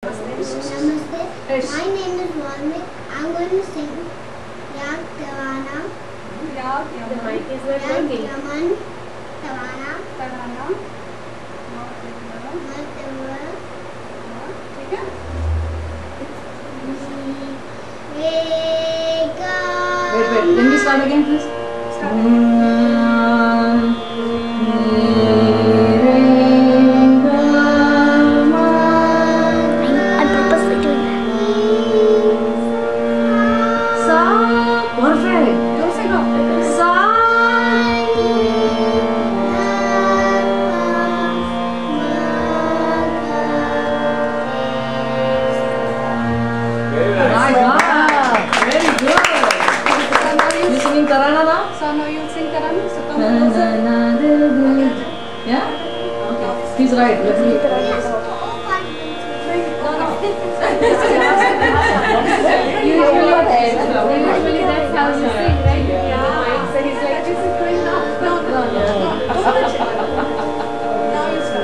Namaste. My name is Valmik. I'm going to sing Yak Tawana. Yak The mic is not working. Yaman Tawana. Tawana. ठीक है? Wait. Can we start again, please? I'm purposely doing that. Perfect. जोर से गाओ. Very good. You singing Tarana now? So now you sing Tarana. So come closer. Yeah? Okay. He's right. Let me. Usually that's how you sing, right? Yeah. So he's like, this is going now. No. Don't touch it. Now you start.